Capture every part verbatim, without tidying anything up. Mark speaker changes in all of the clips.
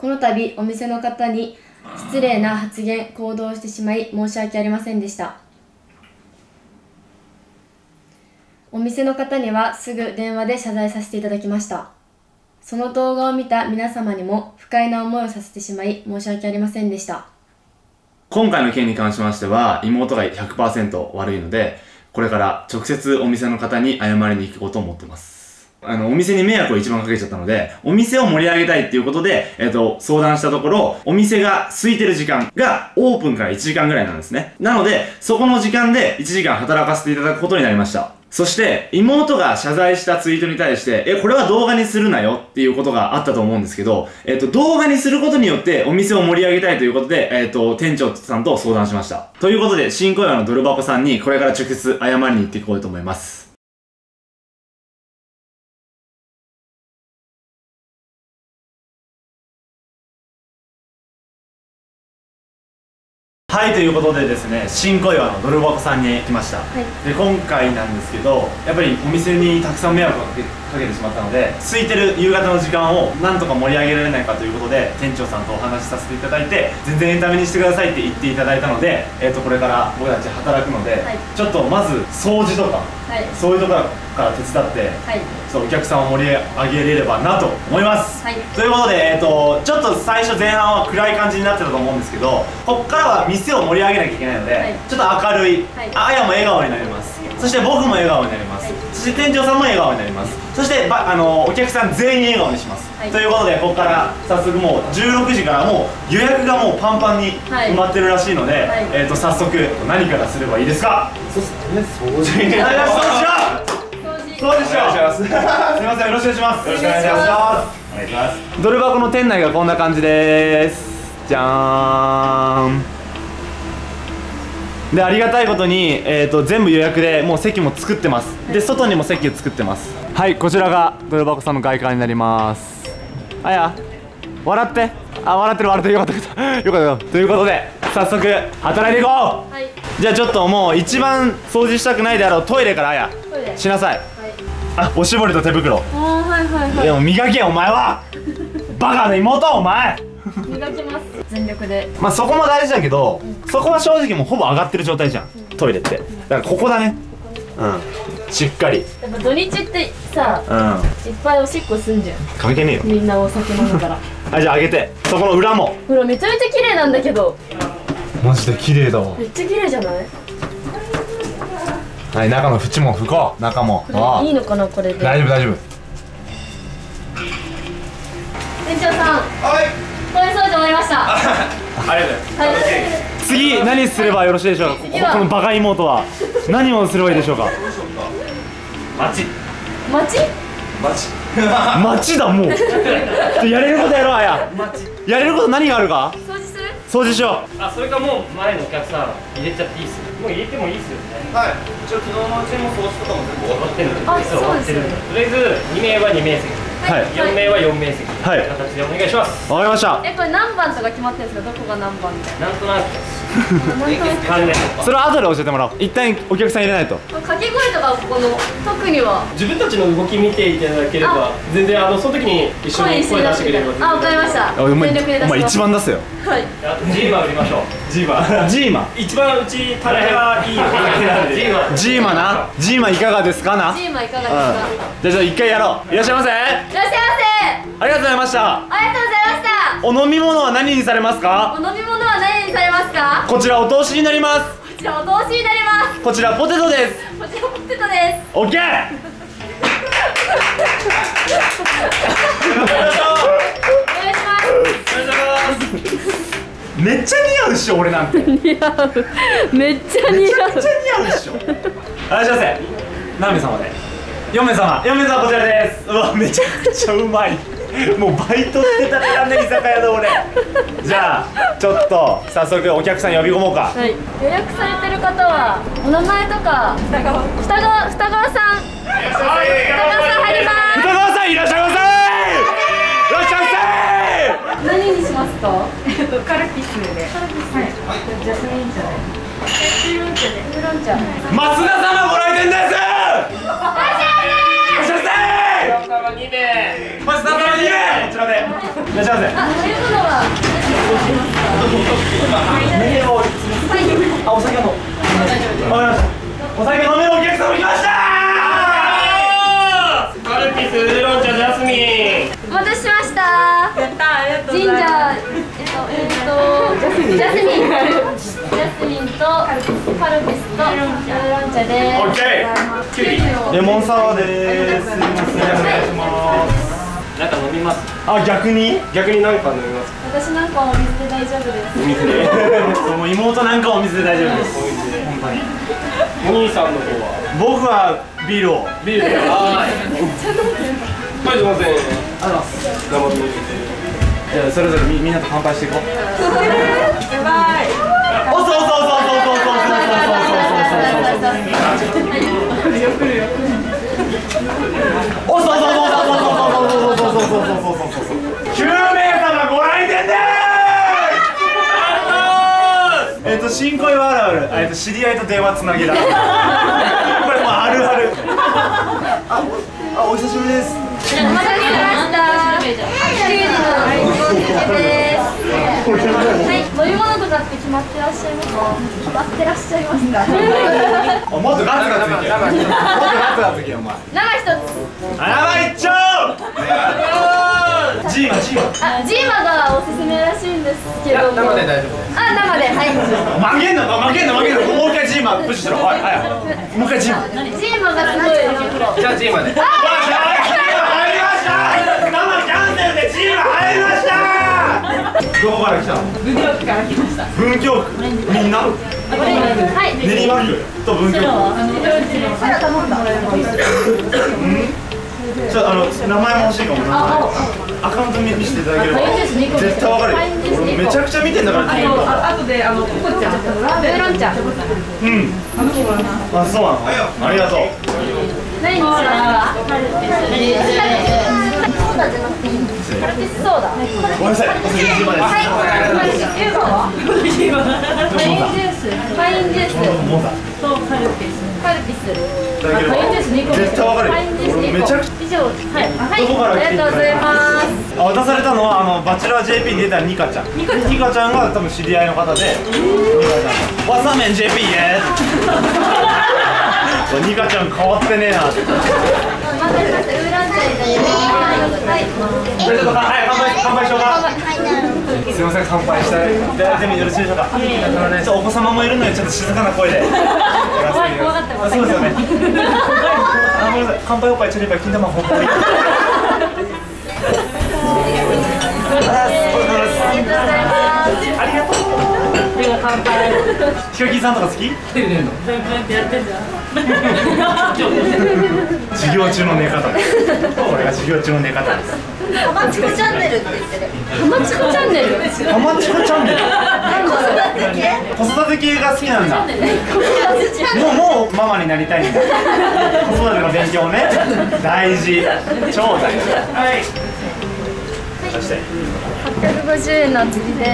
Speaker 1: この度お店の方に失礼な発言行動をしてしまい申し訳ありませんでした。お店の方にはすぐ電話で謝罪させていただきました。その動画を見た皆様にも不快な思いをさせてしまい申し訳ありませんでした。
Speaker 2: 今回の件に関しましては妹が ひゃくパーセント 悪いので、これから直接お店の方に謝りに行こうと思ってます。あの、お店に迷惑を一番かけちゃったので、お店を盛り上げたいっていうことで、えっと、相談したところ、お店が空いてる時間がオープンからいちじかんぐらいなんですね。なので、そこの時間でいちじかん働かせていただくことになりました。そして、妹が謝罪したツイートに対して、え、これは動画にするなよっていうことがあったと思うんですけど、えっと、動画にすることによってお店を盛り上げたいということで、えっと、店長さんと相談しました。ということで、新小岩のドル箱さんにこれから直接謝りに行っていこうと思います。はい、ということでですね、新小岩のドル箱さんに来ました。はい、で、今回なんですけど、やっぱりお店にたくさん迷惑をかけかけてしまったので、空いてる夕方の時間をなんとか盛り上げられないかということで、店長さんとお話しさせていただいて、全然エンタメにしてくださいって言っていただいたので、えっと、これから僕たち働くので、はい、ちょっとまず掃除とか、はい、そういうところから手伝って、はい、そうお客さんを盛り上げれればなと思います。はい、ということで、えっと、ちょっと最初前半は暗い感じになってたと思うんですけど、こっからは店を盛り上げなきゃいけないので、はい、ちょっと明るい、はい、あやも笑顔になります。そして僕も笑顔になります。はい、そして店長さんも笑顔になります。そしてばあのお客さん全員笑顔にします。はい、ということで、ここから早速もうじゅうろくじからもう予約がもうパンパンに埋まってるらしいので、はい、えっと早速何からすればいいですか？
Speaker 3: そうですね、掃除。
Speaker 2: 掃除しよう。掃除しよう。すみません、よろしくお願いします。よろしくお願いします。お願いします。ドル箱の店内がこんな感じです。じゃーん。で、ありがたいことに、えーと、全部予約でもう席も作ってます。で、外にも席を作ってます。はい、こちらがドル箱さんの外観になります。あや、笑って。あ、笑ってる笑ってる。よかったよかった。よかった。ということで、早速働いていこう。はい、じゃあちょっともう一番掃除したくないであろうトイレからあやしなさい。はい、あ、おしぼりと手袋。あ、はいはいはい。でも磨けよお前は。バカな妹お前。
Speaker 1: 磨きます全力で。
Speaker 2: まあそこも大事だけど、うん、そこは正直もうほぼ上がってる状態じゃん、うん、トイレって。だからここだね。うん、しっかり。
Speaker 1: やっぱ土日ってさ、うん、いっぱいおしっこすんじゃん。
Speaker 2: 関係ねえよ、
Speaker 1: みんなお酒飲むから
Speaker 2: はい、じゃあ上げて、そこの裏も。
Speaker 1: ほらめちゃめちゃ綺麗なんだけど。
Speaker 2: マジで綺麗だわ。
Speaker 1: めっちゃ綺麗じゃない？
Speaker 2: はい、中の縁も拭こう。中も
Speaker 1: いいのかなこれで。
Speaker 2: 大丈夫大丈夫。
Speaker 1: 店長さん、はい、トイレ掃除終わりました。ありがとうございます。
Speaker 2: 次何すればよろしいでしょうか。このバカ妹は何をすればいいでしょうか。
Speaker 3: 町
Speaker 1: 町
Speaker 2: 町だ。もうやれることやろう。あややれること何があるか。
Speaker 1: 掃除する。
Speaker 2: 掃除しよう。
Speaker 3: あ、それかもう前のお客さん入れちゃっていいっすよ。もう入れてもいいっすよね。はい、一応昨日のうちも掃除とかも全部終わってるんで。
Speaker 1: あ、そうですよね。
Speaker 3: とりあえずにめいはにめい席、はい、よんめいはよんめい席、はい、形でお願いします。
Speaker 2: わかりました。
Speaker 1: え、これ何番とか決まってるんですか。どこが何番みたいな。
Speaker 3: なんとなく
Speaker 2: それは後で教えてもらおう。一旦お客さん入れないと。
Speaker 1: 掛け声とかこの特には
Speaker 3: 自分たちの動き見ていただければ全然、あのその時に一緒に声出してくれれば。
Speaker 1: あ、わかりました。
Speaker 2: お前一番出せよ。
Speaker 1: はい、
Speaker 3: あとジーマ売りましょう。ジーマ
Speaker 2: ジーマ
Speaker 3: 一番うちタレがいいお酒なんで。
Speaker 2: ジーマな。ジーマいかがですかな。
Speaker 1: ジーマいかがですか。
Speaker 2: じゃあちょっと一回やろう。いらっしゃいませ。いらっしゃいませ。ありがとうございました。
Speaker 1: ありがとうございました。
Speaker 2: お飲み物は何にされますか。
Speaker 1: お飲み物は何にされますか。
Speaker 2: こちらお通しになります。
Speaker 1: こちらお通しになります。
Speaker 2: こちらポテトです。
Speaker 1: こちらポテトです。
Speaker 2: オッケー。
Speaker 1: お願いします。
Speaker 2: めっちゃ似合うっしょ俺なんて。
Speaker 1: 似合う。めっちゃ似合う。
Speaker 2: めちゃくちゃ似合うっしょ。あらっしゃいませ。何名様で。よんめい様。よんめい様こちらです。うわ、めちゃくちゃうまい。もうバイトしてたからね、居酒屋で俺。じゃあちょっと早速お客さん呼び込もうか。
Speaker 1: はい、予約されてる方はお名前とか。二川二川二川さん。二川さん入ります。
Speaker 2: 二川さんいらっしゃいませ。いらっしゃいませ。
Speaker 1: 何にしますか。
Speaker 4: えっとカルピスで。
Speaker 1: カルピス。
Speaker 4: はい。ジャスミン茶で。ウーロン茶で。
Speaker 1: ウーロン茶。
Speaker 2: 増田様ご来店です。いらっしゃいませ。いらっしゃいませ。
Speaker 3: にべ
Speaker 2: マジさん様にべこちらでいらっしゃいませ。
Speaker 1: あ、そういうのは
Speaker 2: あ、お酒の。わかりました。お酒飲めるお客様来ましたー。
Speaker 3: カルピス、ウーロン茶、ジャスミン。
Speaker 1: お待たせしました。
Speaker 4: やったー、ありがとう
Speaker 1: ジンジ
Speaker 4: ございま
Speaker 1: ャー、えっと、えっと、ジャスミン、ジャスミン、ジャスミンとカルピスとウーロン茶で。
Speaker 2: オッケー。キュウリ。レモンサワーでーす。すみません、お願いします。
Speaker 3: なんか飲みます。
Speaker 2: あ、逆に？
Speaker 3: 逆に何か飲みます。
Speaker 1: 私なんかお水で大丈夫です。
Speaker 2: お水で。その妹なんかお水で大丈夫です。
Speaker 3: お水で。本当に。お兄さんの方は。
Speaker 2: 僕はビールを。
Speaker 3: ビールで。はい。はい、すみません。あら。生ビール。
Speaker 2: じゃあそれぞれみみんなと乾杯していこう。
Speaker 4: す。やばい。
Speaker 2: おそうそうそうそうそうそうそうそうそうそうそうそう。
Speaker 4: 来るよ来るよ。
Speaker 2: おそうそうそうそうそうそうそうそうそうそうそうそうそう。きゅうめいさまご来店でーす。えっと新恋はあるある。えっと知り合いと電話つなぎだ。これもうあるある。あ、あ、お久しぶりです。
Speaker 1: お待たせしました。きゅうりのお漬けです。はい、飲み物とかって決まってらっしゃいますか？決まってらっしゃいますか？
Speaker 2: あ、もっとガツガツいけよ。もっとガツガツいけよお前。
Speaker 1: 生一つ。
Speaker 2: あ、生一丁。ジーマジーマ。
Speaker 1: あ、ジーマがおすすめらしいんですけど。
Speaker 3: 生で大丈夫です。
Speaker 1: あ、生で、はい。
Speaker 2: 負けんな、負けんな、負けんな。もう一回ジーマプッシュしろ。はい、はい。もう一回ジーマ。
Speaker 1: ジーマがすごい。
Speaker 3: じゃあジーマで。
Speaker 2: 入りました。生キャンセルでジーマ入りました。どこから来たの？
Speaker 4: 文京区から来ました。
Speaker 2: 文京区。みんな？
Speaker 1: はい。
Speaker 2: 練馬区と文京区。
Speaker 4: から頼んだ。
Speaker 2: ちょっとあの名前も欲しいかも。アカウント見せていただければ絶対わかるよ。俺めちゃくちゃ見てんだから。
Speaker 4: あ、あとであのココちゃん、ウーロン茶。
Speaker 2: うん。
Speaker 4: あの子はな。
Speaker 2: あ、そうなの。ありがとう。
Speaker 1: 何にしますか？カルピス。ソーダじゃなくていいの？カルピスソーダ。
Speaker 2: ごめんなさい。お世辞まで。
Speaker 1: はい。ユーガは？パインジュース。パインジュース。
Speaker 2: モザ。
Speaker 4: とカルピス。
Speaker 1: カルピス。
Speaker 2: パインジュースにこ絶対わかるよ。俺めちゃくちゃ。
Speaker 1: 以上。はい。はい。
Speaker 2: どこから来ていただいた？
Speaker 1: ありがとうございます。
Speaker 2: あ、渡されたのはあのバチェラー ジェーピー に出たニカちゃん。ニカちゃんが多分知り合いの方で。ニカちゃん。わさめん ジェーピー へ。ニカちゃん変わってねえな。
Speaker 1: 待って待って、ウーロン茶いただきます。はい。
Speaker 2: ちょっとはい乾杯乾杯しようか。すみません乾杯したい。でもよろしいでしょうか。ちょっとお子様もいるのでちょっと静かな声で。
Speaker 1: 怖い怖がってます。
Speaker 2: そうですよね。あ、ごめんなさい。乾杯おっぱいチョリパイ金玉ほっこり。ありがとう。
Speaker 1: 乾杯。
Speaker 2: ヒカキンさんとか好き？授業中の寝方です。これが授業中の寝方です。
Speaker 1: ハマチコチャンネルって言ってる。ハマチコチャンネル。
Speaker 2: ハマチコチャンネル。子育て系が好きなんだ。もうもうママになりたいんだ。子育ての勉強ね。大事。超大事。はい。そして。
Speaker 1: はっぴゃくごじゅうえんの釣りです。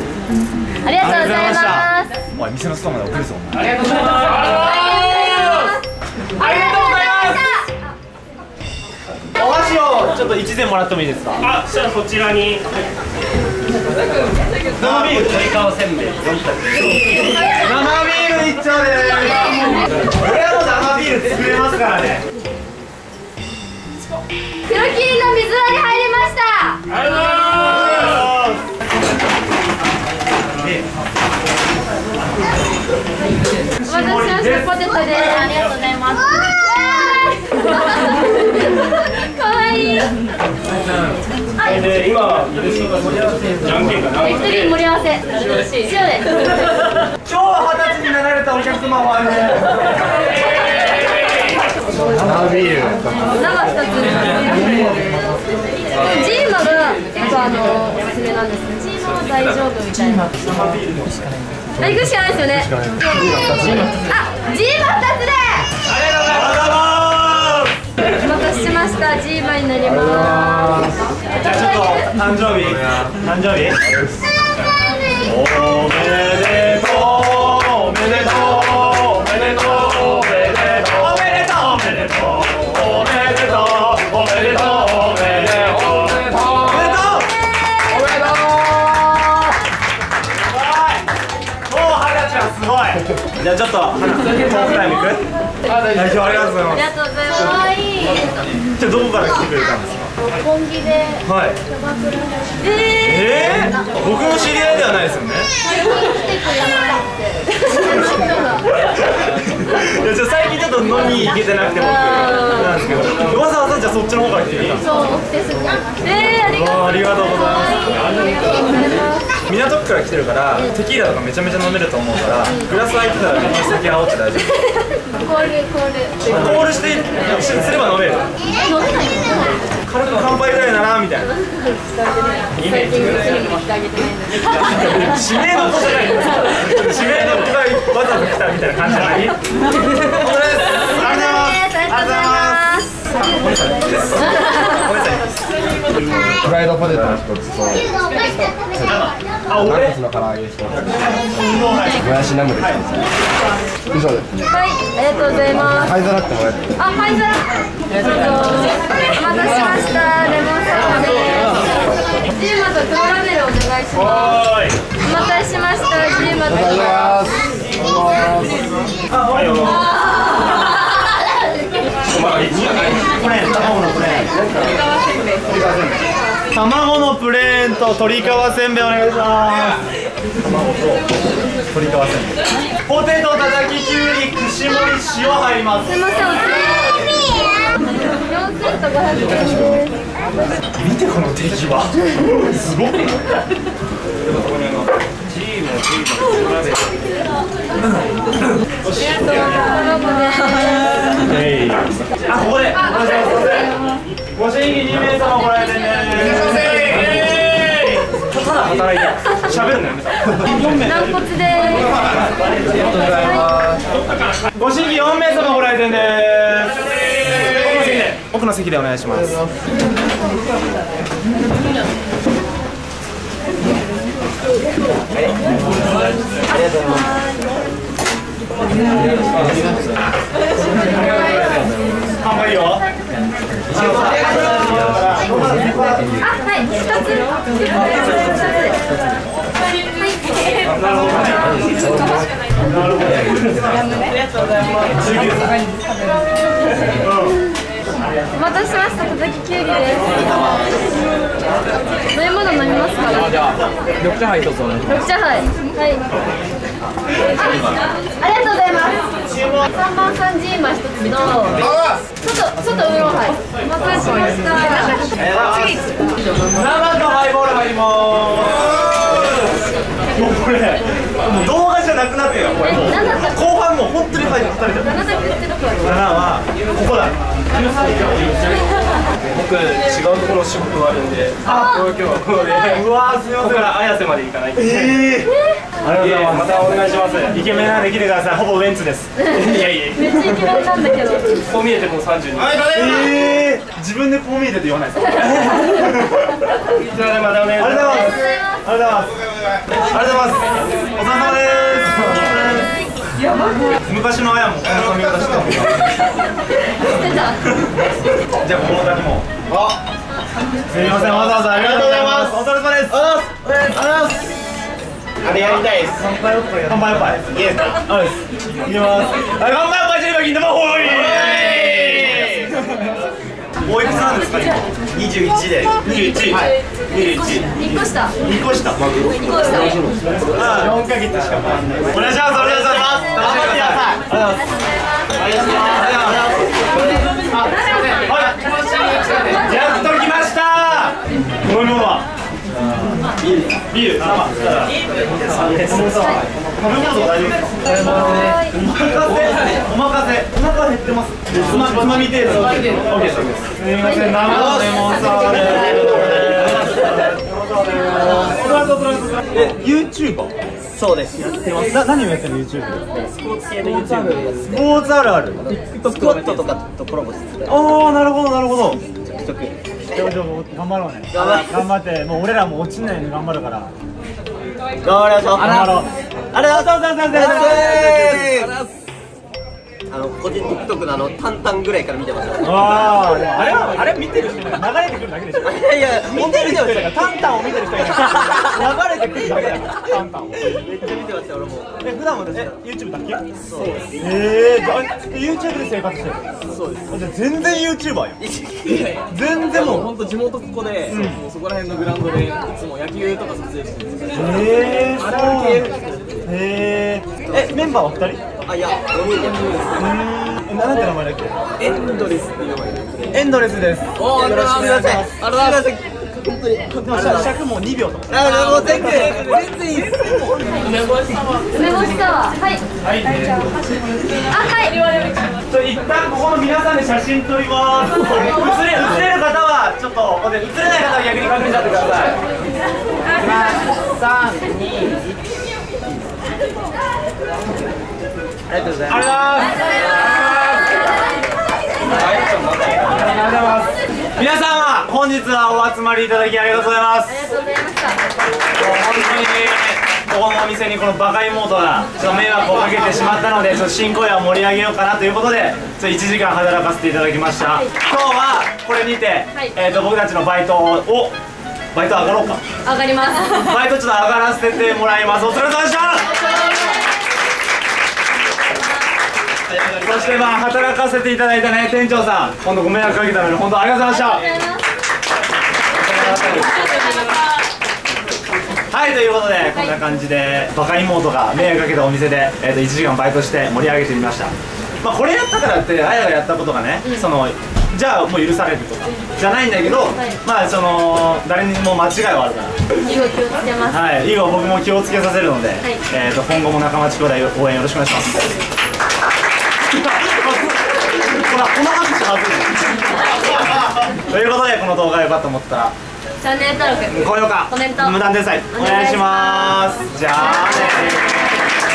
Speaker 1: ありがとうございます。
Speaker 2: おい、店のストアまで送るぞ。
Speaker 3: ありがとうございます。
Speaker 2: ありがとうございます。お箸をちょっと一膳もらってもいいですか。
Speaker 3: あ、じゃあそちらに。
Speaker 2: 生ビール。
Speaker 3: 鶏皮せんべい。
Speaker 2: 生ビール一丁でーす。俺はもう生ビール作れますからね。
Speaker 1: 黒キリの水割り入りました。
Speaker 3: ありがとうございます。
Speaker 1: お待たせしました。ポテトです。ありがとうございます。可愛い。はい。
Speaker 3: で、今、じゃんけんかな。
Speaker 1: 一人盛り合わせ。塩です。
Speaker 2: 今日は二十歳になられたお客様は生ビール。
Speaker 1: 生一つ。ジーマが結構あのおすすめなんですけど、ジーマは大丈夫みたいな。あ、行くしかないですよね。あ、ジーマ二つで。お待たせしました。ジーマになります。
Speaker 2: じゃあちょっと誕生日誕生日おめでとうおめでとうおめでとうおめでとうおめでとうおめでとうおめでとうじゃあちょっとトークタイムいく？代表ありがとうございます。
Speaker 1: ありがとうございます。可愛い。
Speaker 2: じゃあどこから来てくれたんですか？
Speaker 1: 本気で。
Speaker 2: はい。ええー、僕の知り合いではないですよね。いや、ちょっと最近ちょっと飲みに行けてなくて僕なんですけど、わざわざじゃあそっちの方から来てくれたんですか？
Speaker 1: そう、来てすぐ。えー、ありがとう。
Speaker 2: ありがとうございます。港区から来てるからテキーラとかめちゃめちゃ飲めると思うから、グラス空いてたらめっちゃ酒煽って大丈夫。
Speaker 1: コール、コール。
Speaker 2: コールしてすれば飲める。
Speaker 1: 飲めない。
Speaker 2: 軽く乾杯ぐらいだなみたいな。
Speaker 1: 最近うちにも来てあげてないんです。
Speaker 2: 指名の子じゃないですか。指名の子がわざと来たみたいな感じじゃない？本当です。ありがとうございます。ありがとうございます。ごめんなさい。ごめんなさい。
Speaker 5: フライドポテトの一つと、
Speaker 2: あ、俺。
Speaker 5: ナッツの唐揚げ一つ、もやしナムル一つ。以上です。
Speaker 1: はい、ありがとうございます。
Speaker 5: 灰皿ってもらって。
Speaker 1: あ、灰皿。えっと、お待たせしました。レモンサワーです。ジーマと黒ラベルお願いします。お待たせしました。ジーマと。
Speaker 5: ありがとうございます。
Speaker 2: あ、はいよ。卵のプレーンと鶏皮せんべいお願いします。卵と鶏皮せんべい。ポテトたたききゅうり串盛り塩入ります。
Speaker 1: すみません、お釣り。四千と五百円です。
Speaker 2: 見てこの出来は。すごくない？チームのチームのラベル。あ、ここで。ご新規に名様ご来店です。ただ働いて喋るのやめた。
Speaker 1: 軟骨です。
Speaker 2: ありがとうございます。ご新規よん名様ご来店です。奥の席でお願いします。ありがとうございます。乾杯よ。
Speaker 1: あ、はい、二つ。
Speaker 2: なるほどね。なるほど。ありがとうございます。
Speaker 1: お待たせしました。たたききゅうりです。飲み物飲みますか？
Speaker 3: じゃあ緑茶杯一つお願いします。
Speaker 1: 緑茶杯。はい。ありがとうございます。三番さんジーマ一つと外外ウーロンハイ。お待たせしました。
Speaker 2: 生のハイボール入ります。もうこれもう動画じゃなくなってるよ。これもう後半もう本当に入ってた。
Speaker 1: 七だけ売ってどこだっけ？
Speaker 2: 七はここだ。
Speaker 3: 僕違うところ仕事があるんで、東京はここで、
Speaker 2: うわーすみません。
Speaker 3: ここから綾瀬まで行かないと。
Speaker 2: ええ。ありがとうございます。
Speaker 3: またお願いします。
Speaker 2: イケメンなんで来てください。ほぼウエンツです。
Speaker 3: いやいや。
Speaker 1: めっちゃイケメンなんだけど。
Speaker 3: こう見えてもう三十二。
Speaker 2: ええ。自分でこう見えてって言わないですか？
Speaker 3: じゃあまたお願いします。
Speaker 2: ありがとうございます。ありがとうございます。ありがとうございます。お疲れ様です。昔のあやもこんな髪型してたもん。じゃあこのだけも。あ。すみません。わざわざありがとうございます。お疲れ様です。ありがとうございます。
Speaker 3: あれやりたいです。
Speaker 2: 乾杯おっぱい。乾杯おっぱい。いいですか？あ、です。いきます。乾杯おっぱいしてればいいんだもん。ほい。おいくつなんですか？
Speaker 3: 二十一で。
Speaker 2: 二十一。はい。二十一。
Speaker 1: 一個下。
Speaker 2: 二個下。
Speaker 1: 一個下。
Speaker 2: ああ、四ヶ月しか変わんない。お願いします。お願いします。頑張ってください。ありがとうございます。ありがとうございます。やっと来ました。飲み物は。ビール。ビール。生。食べ物大丈夫ですか？お任せ。お腹減ってます。つまつまみ程度。オッケーです。すみません。生のレモンサワーです。え、ユーチューバー？
Speaker 3: そうです。
Speaker 2: やってます。な、何をやってる YouTube？
Speaker 3: スポーツ系の YouTube
Speaker 2: スポーツあるある。
Speaker 3: スクワットとかとコラボして。
Speaker 2: ああ、なるほどなるほど。
Speaker 3: TikTok。
Speaker 2: 頑張ろうね。
Speaker 3: 頑張
Speaker 2: 頑張って、もう俺らも落ちないように頑張るから。
Speaker 3: 頑張りましょう。
Speaker 2: 頑張ろう。
Speaker 3: ありがとうございます。
Speaker 2: ありがとうございます。
Speaker 3: あの個人 TikTok のあのタンタンぐらいから見てます。
Speaker 2: ああ、あれはあれ見てる人流れてくるだけでしょ。
Speaker 3: いやいや見てる人が
Speaker 2: タンタンを見てる人が流れて食ってだけだからパンパンを。
Speaker 5: めっちゃ見てました俺も。
Speaker 2: え、普段もですね、YouTube だけ？そうです。えー、じゃあ YouTube で生活してる？そうです。じゃあ全然 YouTuber よ。全然もう
Speaker 5: 本当地元ここで、もうそこら辺のグラウンドでいつも野球とか撮影してるんですよ。
Speaker 2: えー、
Speaker 5: あれあれ系。
Speaker 2: へー。え、メンバーはふたり？
Speaker 5: あ、いや、よにんです。
Speaker 2: え、なんて名前だっけ？
Speaker 5: エンドレスっていう名前で。
Speaker 2: エンドレスです。
Speaker 5: おー、よろしくお願いします。ありがとうございます。本当に。
Speaker 2: でも尺もにびょうとか。
Speaker 5: あ、もう全然全然いいです。
Speaker 1: 梅干しサワー。梅干しサワー。はい。
Speaker 2: はい。
Speaker 1: あ、はい。
Speaker 2: ちょ一旦ここの皆さんで写真撮ります。写れ写れる方はちょっとここで写れない方は逆に確認しちゃってください。いきます。さん、に、いち。ありがとうございます。ありがとうございます。皆様本日はお集まりいただきありがとうございます。
Speaker 1: ありがとうございました。
Speaker 2: 本当にここのお店にこのバカ妹がちょっと迷惑をかけてしまったので、ちょっと新小屋を盛り上げようかなということで、ちょっといちじかん働かせていただきました。はい、今日はこれにて、はい、えーと僕たちのバイトをバイト上がろうか。
Speaker 1: 上がります。
Speaker 2: バイトちょっと上がらせてもらいます。お疲れ様でした。そしてまあ働かせていただいたね店長さん、本当ご迷惑かけたので本当ありがとうございました。はい、ということでこんな感じでバカ妹が迷惑かけたお店で、えー、といちじかんバイトして盛り上げてみました。まあこれやったからってあやがやったことがね、うん、そのじゃあもう許されるとかじゃないんだけど、はい、まあその誰にも間違いはあるから、
Speaker 1: 以後気をつけます。
Speaker 2: はい、以後僕も気をつけさせるので、はい、えーと今後も仲間ち兄弟応援よろしくお願いします。ほら、この拍手外すということで、この動画が良かったと思ったら
Speaker 1: チャンネル登録、
Speaker 2: 高評価、
Speaker 1: コメント、
Speaker 2: 無断転載お願いします。じゃあね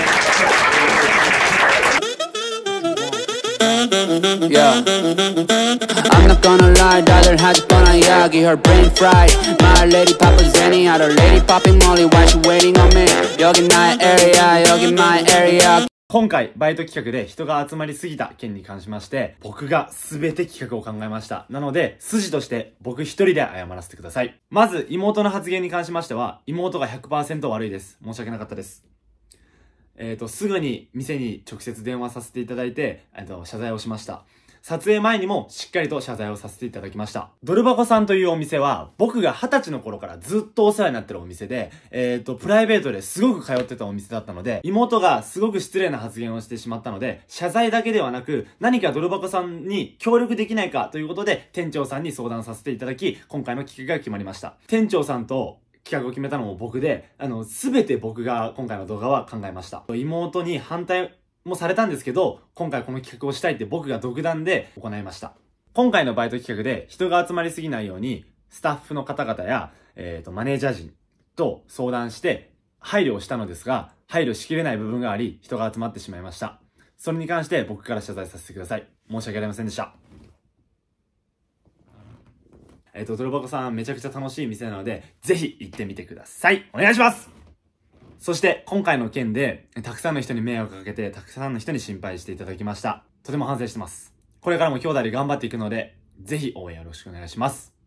Speaker 6: Yeah, I'm not gonna lie, 다들 하지 뻔한 이야기, her brain fried. My lady papa Zenny, other lady popping Molly, why she waiting on me? 여긴 나의 area, 여긴 my area.
Speaker 2: 今回バイト企画で人が集まりすぎた件に関しまして、僕が全て企画を考えました。なので筋として僕一人で謝らせてください。まず妹の発言に関しましては、妹が ひゃくパーセント 悪いです。申し訳なかったです。えっとすぐに店に直接電話させていただいて、えっと謝罪をしました。撮影前にもしっかりと謝罪をさせていただきました。ドル箱さんというお店は僕が二十歳の頃からずっとお世話になってるお店で、えっと、プライベートですごく通ってたお店だったので、妹がすごく失礼な発言をしてしまったので、謝罪だけではなく、何かドル箱さんに協力できないかということで、店長さんに相談させていただき、今回の企画が決まりました。店長さんと企画を決めたのも僕で、あの、すべて僕が今回の動画は考えました。妹に反対もされたんですけど、今回この企画をしたいって僕が独断で行いました。今回のバイト企画で人が集まりすぎないように、スタッフの方々や、えっと、マネージャー陣と相談して配慮をしたのですが、配慮しきれない部分があり、人が集まってしまいました。それに関して僕から謝罪させてください。申し訳ありませんでした。えっと、ドル箱さんめちゃくちゃ楽しい店なので、ぜひ行ってみてください。お願いします。そして今回の件でたくさんの人に迷惑をかけて、たくさんの人に心配していただきました。とても反省してます。これからも兄弟で頑張っていくので、ぜひ応援よろしくお願いします。